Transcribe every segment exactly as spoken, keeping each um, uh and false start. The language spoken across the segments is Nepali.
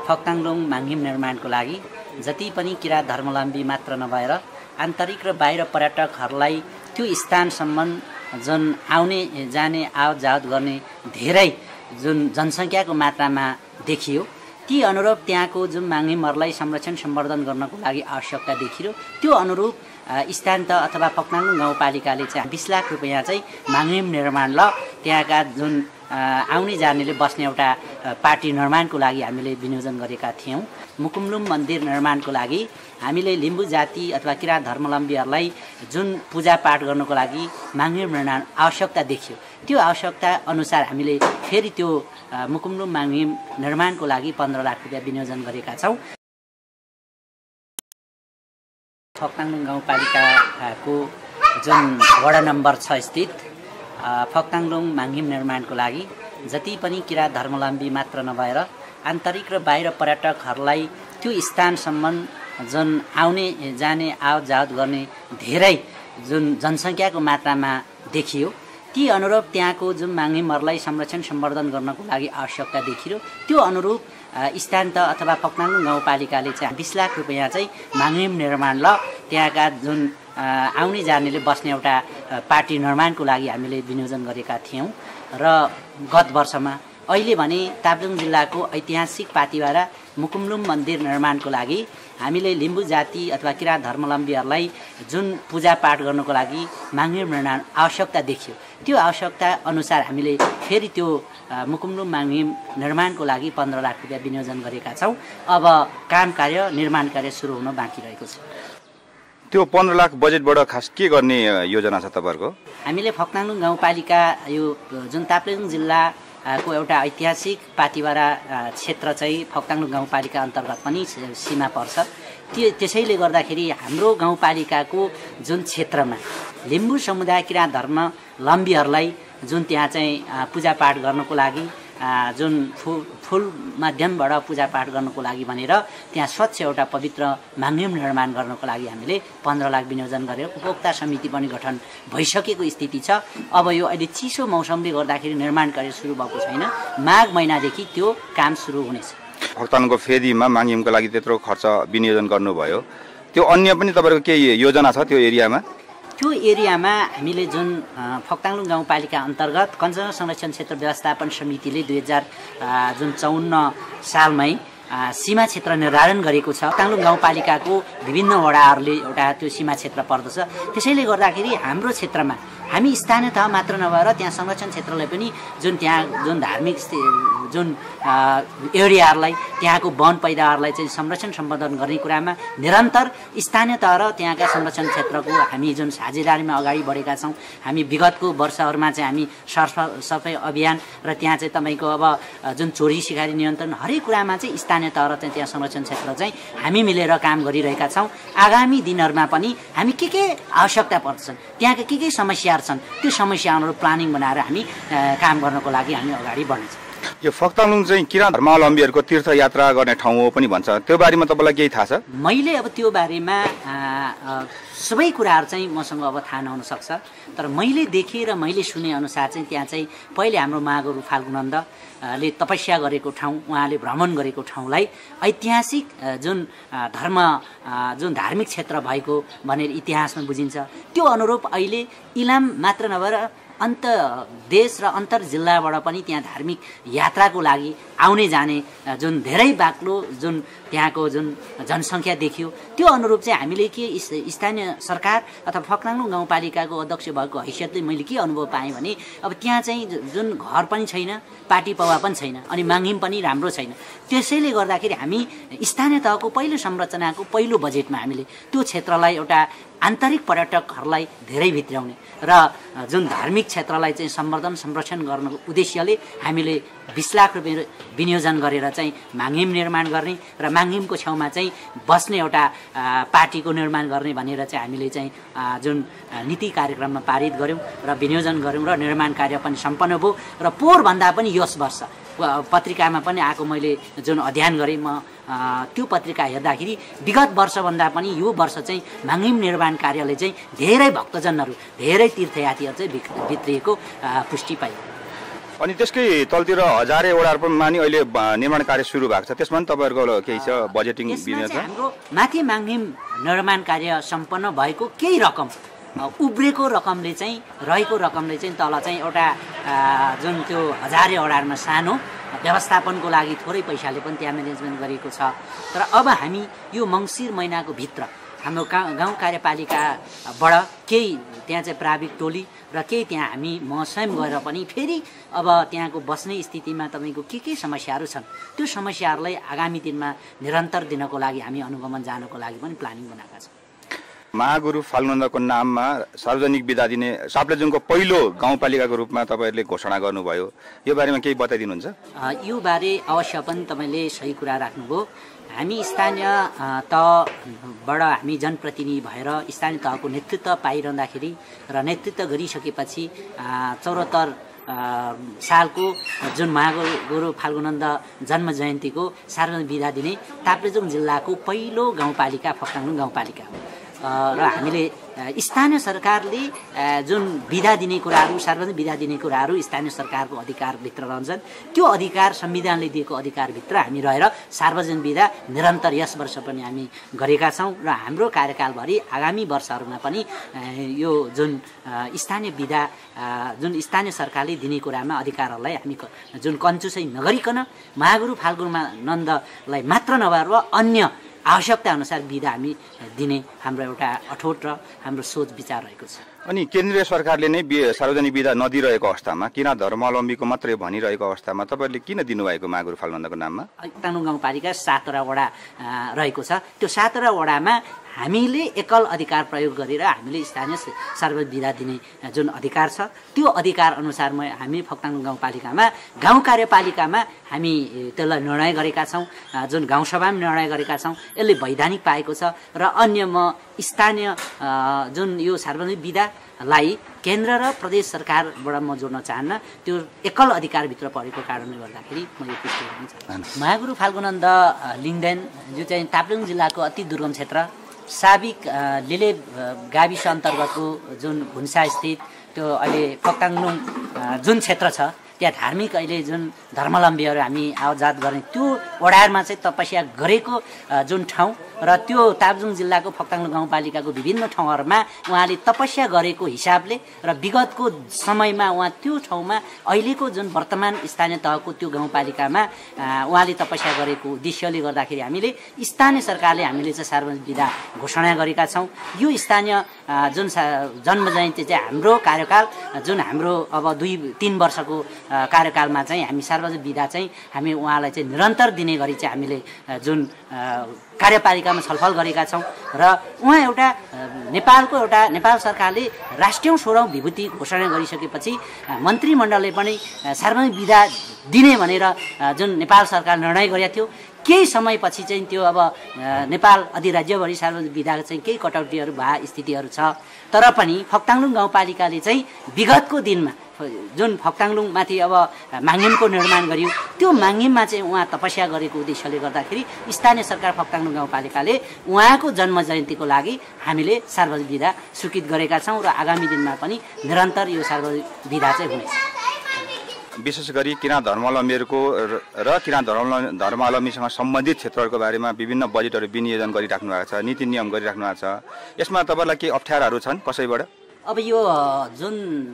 फक्ताङलुङ माङहिम निर्माणको लागि जति पनि किराँत धर्मावलम्बी मात्र नभएर आन्तरिक र बाहिर पर्यटकहरूलाई त्यो स्थानसम्म जुन आउने जाने आवत जावत गर्ने धेरै जुन जनसङ्ख्याको मात्रामा देखियो, ती अनुरूप त्यहाँको जुन माङहिमहरूलाई संरक्षण सम्वर्धन गर्नको लागि आवश्यकता देखियो। त्यो अनुरूप स्थान त अथवा फक्ताङलुङ गाउँपालिकाले चाहिँ बीस लाख रुपियाँ चाहिँ माङहिम निर्माण ल त्यहाँका जुन आउने जानेले बस्ने एउटा पार्टी निर्माणको लागि हामीले विनियोजन गरेका थियौँ। मुकुमलुङ मन्दिर निर्माणको लागि हामीले लिम्बू जाति अथवा किराँत धर्मावलम्बीहरूलाई जुन पूजापाठ गर्नको लागि माङहिम निर्माण आवश्यकता देखियो, त्यो आवश्यकता अनुसार हामीले फेरि त्यो मुकुमलुङ माङहिम निर्माणको लागि पन्ध्र लाख रुपियाँ विनियोजन गरेका छौँ। फक्ताङलुङ गाउँपालिकाको जुन वडा नम्बर छ स्थित फक्ताङलुङ माङहिम निर्माणको लागि जति पनि किराँत धर्मावलम्बी मात्र नभएर आन्तरिक र बाहिर पर्यटकहरूलाई त्यो स्थानसम्म जुन आउने जाने आवत जावत गर्ने धेरै जुन जनसङ्ख्याको मात्रामा देखियो, ती अनुरूप त्यहाँको जुन माङहिमहरूलाई संरक्षण सम्वर्धन गर्नको लागि आवश्यकता देखियो। त्यो अनुरूप स्थान त अथवा फक्ताङलुङ गाउँपालिकाले चाहिँ बीस लाख रुपियाँ चाहिँ माङहिम निर्माण ल त्यहाँका जुन आउने जानेले बस्ने एउटा पार्टी निर्माणको लागि हामीले विनियोजन गरेका थियौँ। र गत वर्षमा अहिले भने ताप्लेजुङ जिल्लाको ऐतिहासिक पातिबारा मुकुमलुङ मन्दिर निर्माणको लागि हामीले लिम्बू जाति अथवा किराँत धर्मावलम्बीहरूलाई जुन पूजापाठ गर्नको लागि माङहिम निर्माण आवश्यकता देखियो, त्यो आवश्यकता अनुसार हामीले फेरि त्यो मुकुमलुङ माङहिम निर्माणको लागि पन्ध्र लाख रुपियाँ विनियोजन गरेका छौँ। अब काम कार्य निर्माण कार्य सुरु हुन बाँकी रहेको छ। त्यो पन्ध्र लाख बजेटबाट खास के गर्ने योजना छ तपाईँहरूको? हामीले फक्ताङलुङ गाउँपालिका यो जुन ताप्लेजुङ जिल्ला को एउटा ऐतिहासिक पातिबारा क्षेत्र चाहिँ फक्ताङलुङ गाउँपालिका अन्तर्गत पनि सीमा पर्छ। त्यो त्यसैले गर्दाखेरि हाम्रो गाउँपालिकाको जुन क्षेत्रमा लिम्बू समुदाय किराँत धर्मावलम्बीहरूलाई जुन त्यहाँ चाहिँ पूजापाठ गर्नको लागि जुन फु फुल माध्यमबाट पूजापाठ गर्नको लागि भनेर त्यहाँ स्वच्छ एउटा पवित्र माङहिम निर्माण गर्नको लागि हामीले पन्ध्र लाख विनियोजन गरेर उपभोक्ता समिति पनि गठन भइसकेको स्थिति छ। अब यो अहिले चिसो मौसमले गर्दाखेरि निर्माण कार्य सुरु भएको छैन, माघ महिनादेखि त्यो काम सुरु हुनेछ। फक्ताङको फेदीमा माङहिमको लागि त्यत्रो खर्च विनियोजन गर्नुभयो, त्यो अन्य पनि तपाईँको केही योजना छ त्यो एरियामा? त्यो एरियामा हामीले जुन फक्ताङलुङ गाउँपालिका अन्तर्गत कञ्चनजङ्घा संरक्षण क्षेत्र व्यवस्थापन समितिले दुई हजार जुन चौन्न सालमै सीमा क्षेत्र निर्धारण गरेको छ। फक्ताङलुङ गाउँपालिकाको विभिन्न वडाहरूले एउटा त्यो सीमा क्षेत्र पर्दछ। त्यसैले गर्दाखेरि हाम्रो क्षेत्रमा हामी स्थानीय तह मात्र नभएर त्यहाँ संरक्षण क्षेत्रलाई पनि जुन त्यहाँ जुन धार्मिक जुन एरियाहरूलाई त्यहाँको वन पैदावारलाई चाहिँ संरक्षण सम्वर्धन गर्ने कुरामा निरन्तर स्थानीय तह र त्यहाँका संरक्षण क्षेत्रको हामी जुन साझेदारीमा अगाडि बढेका छौँ। हामी विगतको वर्षहरूमा चाहिँ हामी सरसफाइ अभियान र त्यहाँ चाहिँ तपाईँको अब जुन चोरी सिकारी नियन्त्रण हरेक कुरामा चाहिँ स्थानीय तह र चाहिँ त्यहाँ संरक्षण क्षेत्र चाहिँ हामी मिलेर काम गरिरहेका छौँ। आगामी दिनहरूमा पनि हामी के के आवश्यकता पर्छन्, त्यहाँका के के समस्याहरू छन्, त्यो समस्या अनुरूप प्लानिङ बनाएर हामी काम गर्नको लागि हामी अगाडि बढ्नेछौँ। यो फक्ताङलुङ चाहिँ किराँत धर्मावलम्बीहरूको तीर्थयात्रा गर्ने ठाउँ हो पनि भन्छ, त्यो बारेमा तपाईँलाई केही थाहा छ? मैले अब त्यो बारेमा सबै कुराहरू चाहिँ मसँग अब थाहा नहुन सक्छ, तर मैले देखेँ र मैले सुने अनुसार चाहिँ त्यहाँ चाहिँ पहिले हाम्रो महागुरु फाल्गुनन्दले तपस्या गरेको ठाउँ, उहाँले भ्रमण गरेको ठाउँलाई ऐतिहासिक जुन धर्म जुन धार्मिक क्षेत्र भएको भनेर इतिहासमा बुझिन्छ। त्यो अनुरूप अहिले इलाम मात्र नभएर अन्त देश र अन्तर जिल्लाबाट पनि त्यहाँ धार्मिक यात्राको लागि आउने जाने जुन धेरै बाक्लो जुन त्यहाँको जुन जनसङ्ख्या देखियो, त्यो अनुरूप चाहिँ हामीले के स्थानीय सरकार अथवा फक्ताङलुङ गाउँपालिकाको अध्यक्ष भएको हैसियतले मैले के अनुभव पाएँ भने अब त्यहाँ चाहिँ जुन घर पनि छैन, पार्टी पवा पनि छैन, अनि माङहिम पनि राम्रो छैन। त्यसैले गर्दाखेरि हामी स्थानीय तहको पहिलो संरचनाको पहिलो बजेटमा हामीले त्यो क्षेत्रलाई एउटा आन्तरिक पर्यटकहरूलाई धेरै भित्र्याउने र जुन धार्मिक क्षेत्रलाई चाहिँ सम्वर्धन संरक्षण गर्नको उद्देश्यले हामीले बीस लाख रुपियाँ विनियोजन गरेर चाहिँ माङहिम निर्माण गर्ने र माङहिमको छेउमा चाहिँ बस्ने एउटा पार्टीको निर्माण गर्ने भनेर चाहिँ हामीले चाहिँ जुन नीति कार्यक्रममा पारित गऱ्यौँ र विनियोजन गऱ्यौँ र निर्माण कार्य पनि सम्पन्न भयो। र पोहोरभन्दा पनि यस वर्ष पत्रिकामा पनि आएको मैले जुन अध्ययन गरेँ, म त्यो पत्रिका हेर्दाखेरि विगत वर्षभन्दा पनि यो वर्ष चाहिँ माङहिम निर्माण कार्यले चाहिँ धेरै भक्तजनहरू, धेरै तीर्थयात्रीहरू चाहिँ भित्रिएको पुष्टि पाइयो। अनि त्यसकै तलतिर हजारे वडामा नि अहिले निर्माण कार्य सुरु भएको छ, त्यसमा पनि तपाईँहरूको केही छ बजेटिङ बिना छ? हाम्रो माथि माङ्निम निर्माण कार्य सम्पन्न भएको केही रकम उब्रेको रकमले चाहिँ रहेको रकमले चाहिँ तल चाहिँ एउटा जुन त्यो हजारे वडारमा सानो व्यवस्थापनको लागि थोरै पैसाले पनि त्यहाँ म्यानेजमेन्ट गरिएको छ। तर अब हामी यो मङ्सिर महिनाको भित्र हाम्रो गाउँ कार्यपालिकाबाट केही त्यहाँ चाहिँ प्राविधिक टोली र केही त्यहाँ हामी म स्वयं गएर पनि फेरि अब त्यहाँको बस्ने स्थितिमा तपाईँको के के समस्याहरू छन् त्यो समस्याहरूलाई आगामी दिनमा निरन्तर दिनको लागि हामी अनुगमन जानको लागि पनि प्लानिङ बनाएका छौँ। महागुरु फाल्गुनन्दको नाममा सार्वजनिक बिदा दिने साप्लेजुङको पहिलो गाउँपालिकाको रूपमा तपाईँहरूले घोषणा गर्नुभयो, यो बारेमा केही बताइदिनुहुन्छ? यो बारे अवश्य पनि तपाईँले सही कुरा राख्नुभयो। हामी स्थानीय तहबाट हामी जनप्रतिनिधि भएर स्थानीय तहको नेतृत्व पाइरहँदाखेरि र नेतृत्व गरिसकेपछि चौहत्तर सालको जुन महागुरु फाल्गुनन्द जन्म जयन्तीको सार्वजनिक बिदा दिने ताप्लेजुङ जिल्लाको पहिलो गाउँपालिका फक्ताङलुङ गाउँपालिका हो र हामीले स्थानीय सरकारले जुन बिदा दिने कुराहरू सार्वजनिक बिदा दिने कुराहरू स्थानीय सरकारको अधिकारभित्र रहन्छन्। त्यो अधिकार संविधानले दिएको अधिकारभित्र हामी रहेर सार्वजनिक बिदा निरन्तर यस वर्ष पनि हामी गरेका छौँ र हाम्रो कार्यकालभरि आगामी वर्षहरूमा पनि यो जुन स्थानीय बिदा जुन स्थानीय सरकारले दिने कुरामा अधिकारहरूलाई हामी जुन कन्जुसै नगरिकन महागुरु फाल्गुनन्दलाई मात्र नभएर अन्य आवश्यकता अनुसार बिदा हामी दिने हाम्रो एउटा अठोट र हाम्रो सोच विचार रहेको छ। अनि केन्द्रीय सरकारले नै सार्वजनिक बिदा नदिइरहेको अवस्थामा किन धर्मावलम्बीको मात्रै भनिरहेको अवस्थामा तपाईँहरूले किन दिनुभएको महागुरु फाल्गुनन्दको नाममा? फक्ताङलुङ गाउँपालिका सातवटा वडा रहेको छ, त्यो सातवटा वडामा हामीले एकल अधिकार प्रयोग गरेर हामीले स्थानीय सार्वजनिक बिदा दिने जुन अधिकार छ त्यो अधिकार अनुसार हामी फक्ताङलुङ गाउँपालिकामा गाउँ कार्यपालिकामा हामी त्यसलाई निर्णय गरेका छौँ, जुन गाउँसभामा निर्णय गरेका छौँ, यसले वैधानिक पाएको छ र अन्य म स्थानीय जुन यो सार्वजनिक बिदालाई केन्द्र र प्रदेश सरकारबाट म जोड्न चाहन्न, त्यो एकल अधिकारभित्र परेको कारणले गर्दाखेरि म यो पुष्टि गर्न चाहन्छु। महागुरु फाल्गुनन्द लिङ्गदेन जो चाहिँ ताप्लेजुङ जिल्लाको अति दुर्गम क्षेत्र साबिक लिले गाविस अन्तर्गतको जुन भुन्सा स्थित त्यो अहिले फक्ताङलुङ जुन क्षेत्र छ त्यहाँ धार्मिक अहिले जुन धर्मावलम्बीहरू हामी आवजात गर्ने त्यो वडारमा चाहिँ तपस्या गरेको जुन ठाउँ र त्यो ताप्लेजुङ जिल्लाको फक्ताङलुङ गाउँपालिकाको विभिन्न ठाउँहरूमा उहाँले तपस्या गरेको हिसाबले र विगतको समयमा उहाँ त्यो ठाउँमा अहिलेको जुन वर्तमान स्थानीय तहको त्यो गाउँपालिकामा उहाँले तपस्या गरेको उद्देश्यले गर्दाखेरि हामीले स्थानीय सरकारले हामीले चाहिँ सार्वजनिक बिदा घोषणा गरेका छौँ। यो स्थानीय जुन जन्म जयन्ती चाहिँ हाम्रो कार्यकाल जुन हाम्रो अब दुई तिन वर्षको कार्यकालमा चाहिँ हामी सार्वजनिक बिदा चाहिँ हामी उहाँलाई चाहिँ निरन्तर दिने गरी चाहिँ हामीले जुन कार्यपालिकामा छलफल गरेका छौँ र उहाँ एउटा नेपालको एउटा नेपाल सरकारले राष्ट्रिय सोह्रौँ विभूति घोषणा गरिसकेपछि मन्त्रीमण्डलले पनि सार्वजनिक बिदा दिने भनेर जुन नेपाल सरकार निर्णय गरेको थियो, केही समयपछि चाहिँ त्यो अब नेपाल अधिराज्यभरि सार्वजनिक बिदा चाहिँ केही कटौतीहरू भए स्थितिहरू छ, तर पनि फक्ताङलुङ गाउँपालिकाले चाहिँ विगतको दिनमा जुन फक्ताङलुङमाथि अब माङ्गिमको निर्माण गरियो त्यो माङ्गिममा चाहिँ उहाँ तपस्या गरेको उद्देश्यले गर्दाखेरि स्थानीय सरकार फक्ताङलुङ गाउँपालिकाले उहाँको जन्म जयन्तीको लागि हामीले सार्वजनिक बिदा स्वीकृत गरेका छौँ र आगामी दिनमा पनि निरन्तर यो सार्वजनिक बिदा चाहिँ हुनेछ। विशेष गरी किराँत धर्मावलम्बीहरूको र किराँत धर्म धर्मावलम्बीसँग सम्बन्धित क्षेत्रहरूको बारेमा विभिन्न बजेटहरू विनियोजन गरिराख्नु भएको छ, नीति नियम गरिराख्नु भएको छ, यसमा तपाईँलाई केही अप्ठ्याराहरू छन् कसैबाट? अब यो जुन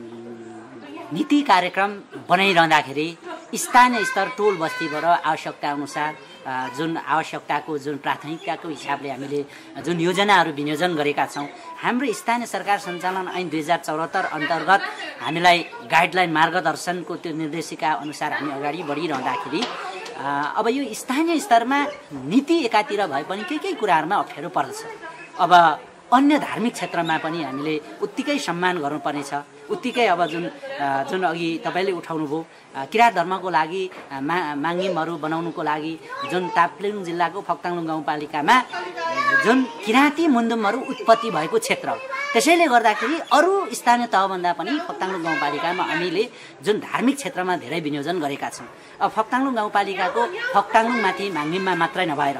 नीति कार्यक्रम बनाइरहँदाखेरि स्थानीय स्तर टोल बस्तीबाट आवश्यकता अनुसार जुन आवश्यकताको जुन प्राथमिकताको हिसाबले हामीले जुन योजनाहरू विनियोजन गरेका छौँ, हाम्रो स्थानीय सरकार सञ्चालन ऐन दुई हजार चौहत्तर अन्तर्गत हामीलाई गाइडलाइन मार्गदर्शनको त्यो निर्देशिका अनुसार हामी अगाडि बढिरहँदाखेरि अब यो स्थानीय स्तरमा नीति एकातिर भए पनि केही केही कुराहरूमा अप्ठ्यारो पर्दछ। अब अन्य धार्मिक क्षेत्रमा पनि हामीले उत्तिकै सम्मान गर्नुपर्नेछ, उत्तिकै अब जुन जुन अघि तपाईँले उठाउनुभयो किराँत धर्मको लागि मा माङ्गिमहरू बनाउनुको लागि जुन ताप्लेजुङ जिल्लाको फक्ताङलुङ गाउँपालिकामा जुन किराँती मुन्दुमहरू उत्पत्ति भएको क्षेत्र हो, त्यसैले गर्दाखेरि अरू स्थानीय तहभन्दा पनि फक्ताङलुङ गाउँपालिकामा हामीले जुन धार्मिक क्षेत्रमा धेरै विनियोजन गरेका छौँ। अब फक्ताङलुङ गाउँपालिकाको फक्ताङलुङमाथि माङ्गिममा मात्रै नभएर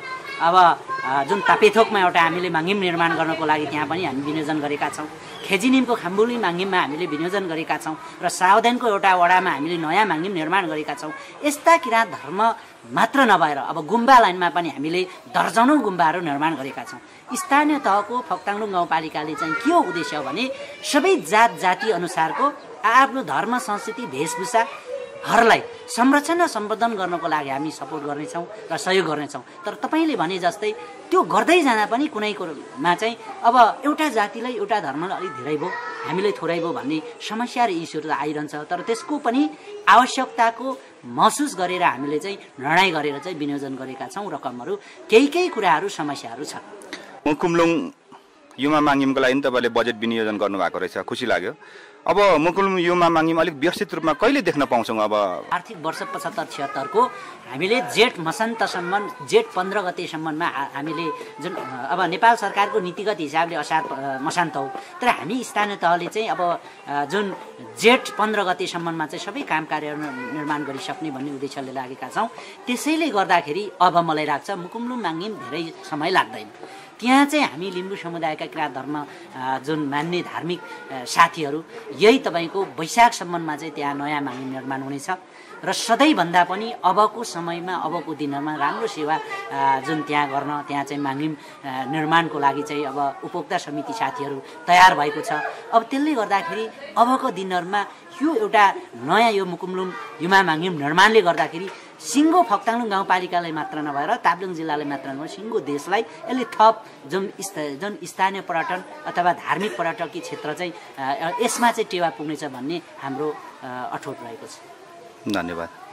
अब जुन तापेथोकमा एउटा हामीले माङ्गिम निर्माण गर्नको लागि त्यहाँ पनि हामी विनियोजन गरेका छौँ। खेजिनिमको खाम्बुली माङ्गिममा हामीले विनियोजन गरेका छौँ र सावधानको एउटा वडामा हामीले नयाँ माङ्गिम निर्माण गरेका छौँ। यस्ता किराँत धर्म मात्र नभएर अब गुम्बा लाइनमा पनि हामीले दर्जनौँ गुम्बाहरू निर्माण गरेका छौँ। स्थानीय तहको फक्ताङलुङ गाउँपालिकाले चाहिँ के हो उद्देश्य भने सबै जात जाति अनुसारको आफ्नो धर्म संस्कृति वेशभूषाहरूलाई संरक्षण र सम्वर्धन गर्नको लागि हामी सपोर्ट गर्नेछौँ र सहयोग गर्नेछौँ। तर तपाईँले भने जस्तै त्यो गर्दै जाँदा पनि कुनै कुरोमा चाहिँ अब एउटा जातिलाई एउटा धर्मलाई अलिक धेरै भयो हामीलाई थोरै भयो भन्ने समस्या र इस्युहरू त आइरहन्छ। तर त्यसको पनि आवश्यकताको महसुस गरेर हामीले चाहिँ निर्णय गरेर चाहिँ विनियोजन गरेका छौँ। रकमहरू केही केही कुराहरू समस्याहरू छ। मुकुमलुङ युमा माङ्गिमको लागि तपाईँले बजेट विनियोजन गर्नुभएको रहेछ, खुसी लाग्यो। अब मुकुमलुङ युमा माङ्गिम अलिक व्यवस्थित रूपमा कहिले देख्न पाउँछौँ? अब आर्थिक वर्ष पचहत्तर छिहत्तरको हामीले जेठ मसान्तसम्म जेठ पन्ध्र गतेसम्ममा हामीले जुन अब नेपाल सरकारको नीतिगत हिसाबले असार मसान्त हो, तर हामी स्थानीय तहले चाहिँ अब जुन जेठ पन्ध्र गतेसम्ममा चाहिँ सबै काम कार्य निर्माण गरिसक्ने भन्ने उद्देश्यले लागेका छौँ। त्यसैले गर्दाखेरि अब मलाई लाग्छ मुकुमलुङ माङ्गिम धेरै समय लाग्दैन। त्यहाँ चाहिँ हामी लिम्बू समुदायका किराँत धर्म जुन मान्ने धार्मिक साथीहरू यही तपाईँको वैशाखसम्ममा चाहिँ त्यहाँ नयाँ माङ्गिम निर्माण हुनेछ र सधैँभन्दा पनि अबको समयमा अबको दिनहरूमा राम्रो सेवा जुन त्यहाँ गर्न त्यहाँ चाहिँ माङ्गिम निर्माणको लागि चाहिँ अब उपभोक्ता समिति साथीहरू तयार भएको छ। अब त्यसले गर्दाखेरि अबको दिनहरूमा यो एउटा नयाँ यो मुकुमलुङ युमा माङ्गिम निर्माणले गर्दाखेरि सिङ्गो फक्ताङलुङ गाउँपालिकालाई मात्र नभएर ताप्लेजुङ जिल्लालाई मात्र नभएर सिङ्गो देशलाई यसले थप जुन जुन स्थानीय पर्यटन अथवा धार्मिक पर्यटकीय क्षेत्र चाहिँ यसमा चाहिँ टेवा पुग्नेछ भन्ने हाम्रो अठोट रहेको छ। धन्यवाद।